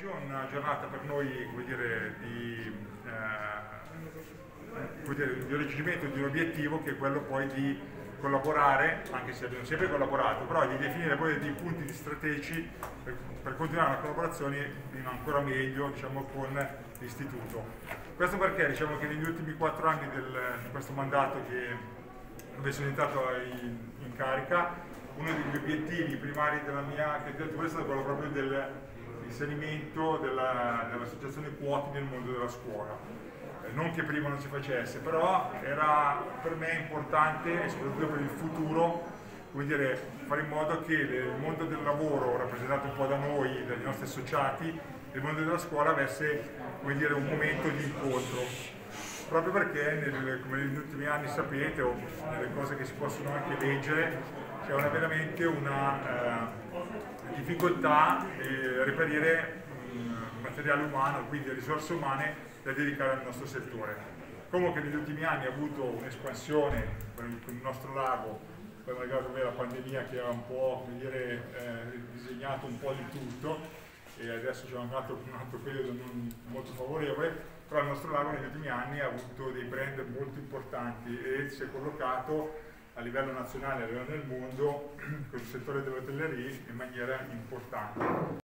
Una giornata per noi, come dire, di raggiungimento di un obiettivo, che è quello poi di collaborare, anche se abbiamo sempre collaborato, però di definire poi dei punti strategici per continuare una collaborazione ancora meglio, diciamo, con l'istituto. Questo perché diciamo che negli ultimi 4 anni di questo mandato dove sono entrato in carica, uno degli obiettivi primari della mia candidatura è stato quello proprio dell'inserimento dell'associazione Quoti nel mondo della scuola. Non che prima non si facesse, però era per me importante, e soprattutto per il futuro, come dire, fare in modo che il mondo del lavoro, rappresentato un po' da noi, dai nostri associati, e il mondo della scuola avesse, come dire, un momento di incontro. Proprio perché, come negli ultimi anni sapete, o nelle cose che si possono anche leggere, c'è veramente una difficoltà a reperire materiale umano, quindi risorse umane da dedicare al nostro settore. Comunque negli ultimi anni ha avuto un'espansione con il nostro lago, poi magari la pandemia che ha un po', come dire, disegnato un po' di tutto, e adesso c'è un altro periodo non molto favorevole, però il nostro lago negli ultimi anni ha avuto dei brand molto importanti e si è collocato a livello nazionale e a livello del mondo con il settore dell'hotellerie in maniera importante.